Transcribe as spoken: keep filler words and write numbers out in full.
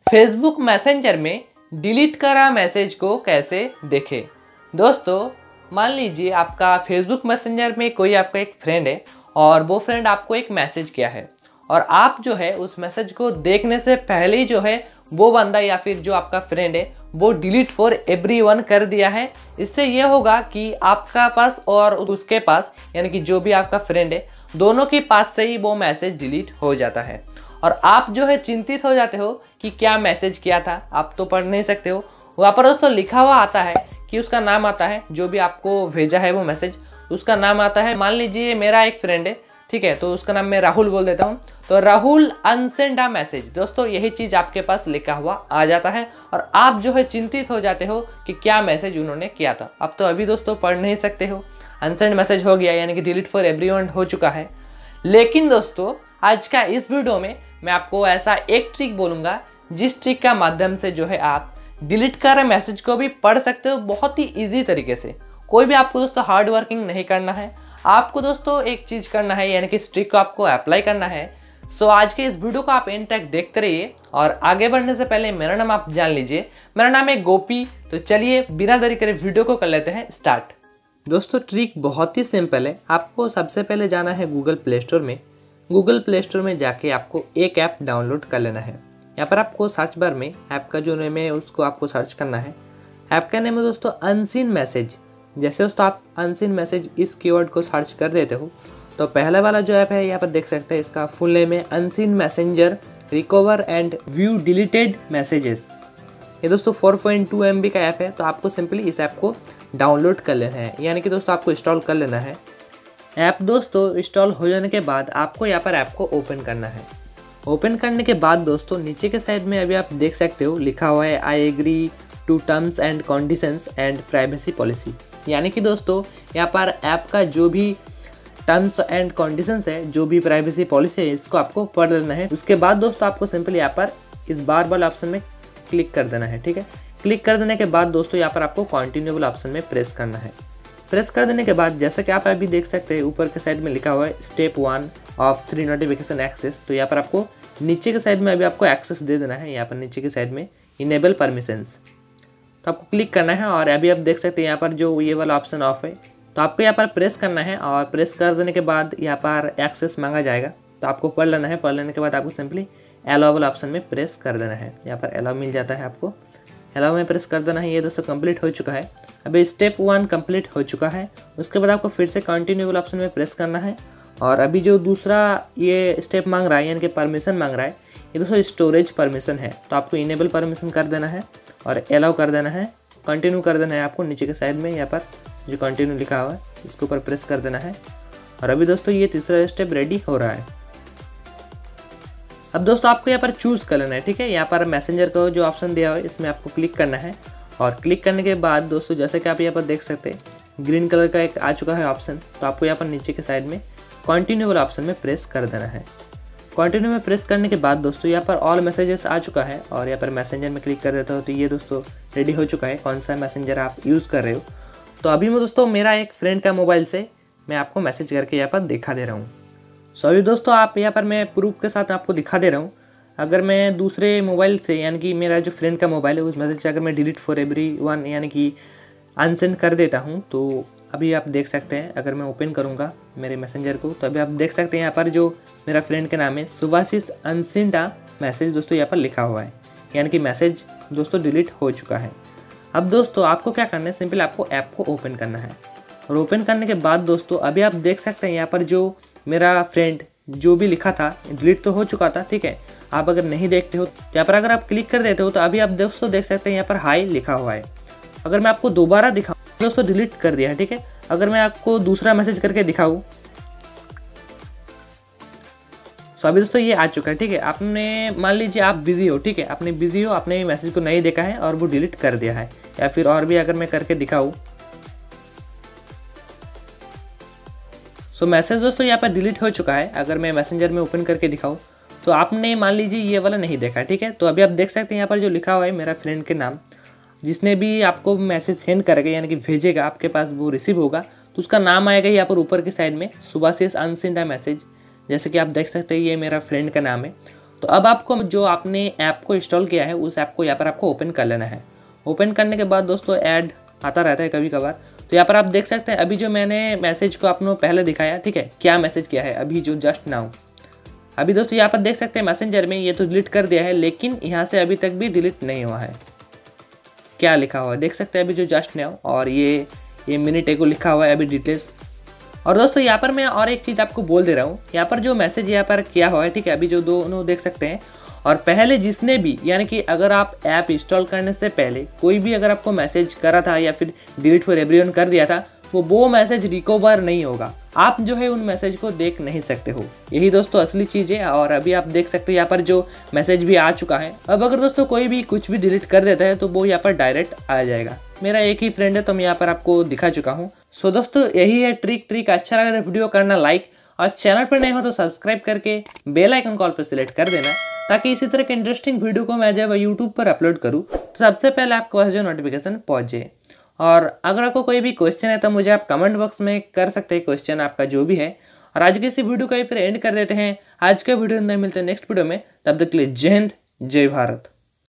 Facebook Messenger में delete करा message को कैसे देखें। दोस्तों मान लीजिए आपका फेसबुक मैसेंजर में कोई आपका एक फ्रेंड है और वो फ्रेंड आपको एक मैसेज किया है और आप जो है उस मैसेज को देखने से पहले ही जो है वो बंदा या फिर जो आपका फ्रेंड है वो डिलीट फॉर एवरीवन कर दिया है। इससे ये होगा कि आपका पास और उसके पास यानी कि जो भी आपका फ्रेंड है दोनों के पास से ही वो मैसेज डिलीट हो जाता है और आप जो है चिंतित हो जाते हो कि क्या मैसेज किया था, आप तो पढ़ नहीं सकते हो। वहाँ पर दोस्तों लिखा हुआ आता है कि उसका नाम आता है, जो भी आपको भेजा है वो मैसेज उसका नाम आता है। मान लीजिए मेरा एक फ्रेंड है, ठीक है, तो उसका नाम मैं राहुल बोल देता हूँ, तो राहुल अनसेंड अ मैसेज। दोस्तों यही चीज़ आपके पास लिखा हुआ आ जाता है और आप जो है चिंतित हो जाते हो कि क्या मैसेज उन्होंने किया था। अब तो अभी दोस्तों पढ़ नहीं सकते हो, अनसेंड मैसेज हो गया यानी कि डिलीट फॉर एवरीवन हो चुका है। लेकिन दोस्तों आज का इस वीडियो में मैं आपको ऐसा एक ट्रिक बोलूँगा जिस ट्रिक का माध्यम से जो है आप डिलीट कर रहे मैसेज को भी पढ़ सकते हो बहुत ही ईजी तरीके से। कोई भी आपको दोस्तों हार्ड वर्किंग नहीं करना है, आपको दोस्तों एक चीज़ करना है यानी कि इस ट्रिक को आपको अप्लाई करना है। सो आज के इस वीडियो को आप एंड तक देखते रहिए और आगे बढ़ने से पहले मेरा नाम आप जान लीजिए। मेरा नाम है गोपी। तो चलिए बिना देरी करे वीडियो को कर लेते हैं स्टार्ट। दोस्तों ट्रिक बहुत ही सिंपल है। आपको सबसे पहले जाना है गूगल प्ले स्टोर में। गूगल प्ले स्टोर में जाके आपको एक ऐप डाउनलोड कर लेना है। यहाँ पर आपको सर्च बार में ऐप का जो नेम है उसको आपको सर्च करना है। ऐप का नेम है दोस्तों अनसीन मैसेज। जैसे दोस्तों आप अनसीन मैसेज इस कीवर्ड को सर्च कर देते हो तो पहला वाला जो ऐप है यहाँ पर देख सकते हैं, इसका फुल नेम है unseen messenger recover and view deleted messages. ये दोस्तों फोर पॉइंट टू एम बी का ऐप है, तो आपको सिंपली इस ऐप को डाउनलोड कर लेना है यानी कि दोस्तों आपको इंस्टॉल कर लेना है। ऐप दोस्तों इंस्टॉल हो जाने के बाद आपको यहाँ पर ऐप को ओपन करना है। ओपन करने के बाद दोस्तों नीचे के साइड में अभी आप देख सकते हो लिखा हुआ है I agree to terms and conditions and privacy policy. यानी कि दोस्तों यहाँ पर ऐप का जो भी टर्म्स एंड कंडीशंस है, जो भी प्राइवेसी पॉलिसी है, इसको आपको पढ़ लेना है। उसके बाद दोस्तों आपको सिंपली यहाँ पर इस बार वाले ऑप्शन में क्लिक कर देना है। ठीक है, क्लिक कर देने के बाद दोस्तों यहाँ पर आपको कंटिन्यू वाले ऑप्शन में प्रेस करना है। प्रेस कर देने के बाद जैसा कि आप अभी देख सकते हैं ऊपर के साइड में लिखा हुआ है step one of three notification access. तो यहाँ पर आपको नीचे के साइड में अभी आपको एक्सेस दे देना है। यहाँ पर नीचे के साइड में इनेबल परमिशंस, तो आपको क्लिक करना है और अभी आप देख सकते हैं यहाँ पर जो ये वाला ऑप्शन ऑफ है, तो आपको यहाँ पर प्रेस करना है और प्रेस कर देने के बाद यहाँ पर एक्सेस मांगा जाएगा, तो आपको पढ़ लेना है। पढ़ लेने के बाद आपको सिंपली अलाउ वाला ऑप्शन में प्रेस कर देना है। यहाँ पर अलाउ मिल जाता है, आपको अलाउ में प्रेस कर देना है। ये दोस्तों कंप्लीट हो चुका है। अभी स्टेप वन कंप्लीट हो चुका है। उसके बाद आपको फिर से कंटिन्यू वाला ऑप्शन में प्रेस करना है और अभी जो दूसरा ये स्टेप मांग रहा है यानी कि परमिशन मांग रहा है, ये दोस्तों स्टोरेज परमिशन है, तो आपको इनेबल परमिशन कर देना है और अलाउ कर देना है। कंटिन्यू कर देना है आपको नीचे के साइड में, यहाँ पर जो कंटिन्यू लिखा हुआ है इसके ऊपर प्रेस कर देना है और अभी दोस्तों ये तीसरा स्टेप रेडी हो रहा है। अब दोस्तों आपको यहाँ पर चूज़ कर लेना है। ठीक है, यहाँ पर मैसेंजर का जो ऑप्शन दिया हुआ है इसमें आपको क्लिक करना है और क्लिक करने के बाद दोस्तों जैसे कि आप यहाँ पर देख सकते हैं ग्रीन कलर का एक आ चुका है ऑप्शन, तो आपको यहाँ पर नीचे के साइड में कंटिन्यू वाला ऑप्शन में प्रेस कर देना है। कंटिन्यू में प्रेस करने के बाद दोस्तों यहाँ पर ऑल मैसेजेस आ चुका है और यहाँ पर मैसेंजर में क्लिक कर देता हो तो ये दोस्तों रेडी हो चुका है कौन सा मैसेंजर आप यूज़ कर रहे हो। तो अभी मैं दोस्तों मेरा एक फ्रेंड का मोबाइल से मैं आपको मैसेज करके यहाँ पर दिखा दे रहा हूँ। सो अभी दोस्तों आप यहाँ पर मैं प्रूफ के साथ आपको दिखा दे रहा हूँ। अगर मैं दूसरे मोबाइल से यानी कि मेरा जो फ्रेंड का मोबाइल है उस मैसेज से अगर मैं डिलीट फॉर एवरी वन यानी कि अनसेंड कर देता हूँ तो अभी आप देख सकते हैं अगर मैं ओपन करूँगा मेरे मैसेंजर को तो अभी आप देख सकते हैं यहाँ पर जो मेरा फ्रेंड का नाम है सुभाशीष अनसेंड मैसेज दोस्तों यहाँ पर लिखा हुआ है, यानी कि मैसेज दोस्तों डिलीट हो चुका है। अब दोस्तों आपको क्या करना है, सिंपल आपको ऐप को ओपन करना है और ओपन करने के बाद दोस्तों अभी आप देख सकते हैं यहाँ पर जो मेरा फ्रेंड जो भी लिखा था डिलीट तो हो चुका था। ठीक है, आप अगर नहीं देखते हो यहाँ पर अगर आप क्लिक कर देते हो तो अभी आप दोस्तों देख सकते हैं यहाँ पर हाई लिखा हुआ है। अगर मैं आपको दोबारा दिखाऊँ दोस्तों डिलीट कर दिया है। ठीक है, अगर मैं आपको दूसरा मैसेज करके दिखाऊँ तो अभी दोस्तों ये आ चुका है। ठीक है, आपने मान लीजिए आप बिजी हो, ठीक है, आपने बिजी हो, आपने मैसेज को नहीं देखा है और वो डिलीट कर दिया है। या फिर और भी अगर मैं करके दिखाऊँ सो मैसेज दोस्तों यहाँ पर डिलीट हो चुका है। अगर मैं मैसेंजर में ओपन करके दिखाऊँ तो आपने मान लीजिए ये वाला नहीं देखा। ठीक है, तो अभी आप देख सकते हैं यहाँ पर जो लिखा हुआ है मेरा फ्रेंड के नाम, जिसने भी आपको मैसेज सेंड करेगा यानी कि भेजेगा आपके पास वो रिसीव होगा तो उसका नाम आएगा यहाँ पर ऊपर की साइड में सुभाशीष अनसेंड मैसेज। जैसे कि आप देख सकते हैं ये मेरा फ्रेंड का नाम है। तो अब आपको जो आपने ऐप को इंस्टॉल किया है उस ऐप को यहाँ पर आपको ओपन कर लेना है। ओपन करने के बाद दोस्तों ऐड आता रहता है कभी कभार, तो यहाँ पर आप देख सकते हैं अभी जो मैंने मैसेज को आपको पहले दिखाया, ठीक है, क्या मैसेज किया है अभी जो जस्ट नाउ। अभी दोस्तों यहाँ पर देख सकते हैं मैसेंजर में ये तो डिलीट कर दिया है, लेकिन यहाँ से अभी तक भी डिलीट नहीं हुआ है। क्या लिखा हुआ है देख सकते हैं अभी जो जस्ट नाउ, और ये ये मिनट को लिखा हुआ है अभी डिटेल्स। और दोस्तों यहाँ पर मैं और एक चीज़ आपको बोल दे रहा हूँ, यहाँ पर जो मैसेज यहाँ पर किया हुआ है, ठीक है, अभी जो दोनों देख सकते हैं, और पहले जिसने भी, यानी कि अगर आप ऐप इंस्टॉल करने से पहले कोई भी अगर आपको मैसेज करा था या फिर डिलीट फॉर एवरीवन कर दिया था, वो वो मैसेज रिकवर नहीं होगा। आप जो है उन मैसेज को देख नहीं सकते हो। यही दोस्तों असली चीज़ है। और अभी आप देख सकते हो यहाँ पर जो मैसेज भी आ चुका है। अब अगर दोस्तों कोई भी कुछ भी डिलीट कर देता है तो वो यहाँ पर डायरेक्ट आ जाएगा। मेरा एक ही फ्रेंड है तो मैं यहाँ पर आपको दिखा चुका हूँ। सो दोस्तों यही है ट्रिक ट्रिक अच्छा लगा तो वीडियो करना लाइक, और चैनल पर नहीं हो तो सब्सक्राइब करके बेल आइकन कॉल पर सिलेक्ट कर देना, ताकि इसी तरह के इंटरेस्टिंग वीडियो को मैं जब यूट्यूब पर अपलोड करूँ तो सबसे पहले आपके पास जो नोटिफिकेशन पहुँच जाए। और अगर आपको कोई भी क्वेश्चन है तो मुझे आप कमेंट बॉक्स में कर सकते हैं, क्वेश्चन आपका जो भी है। और आज की इसी वीडियो को फिर एंड कर देते हैं। आज के वीडियो में मिलते हैं नेक्स्ट वीडियो में, तब तक के लिए जय हिंद जय भारत।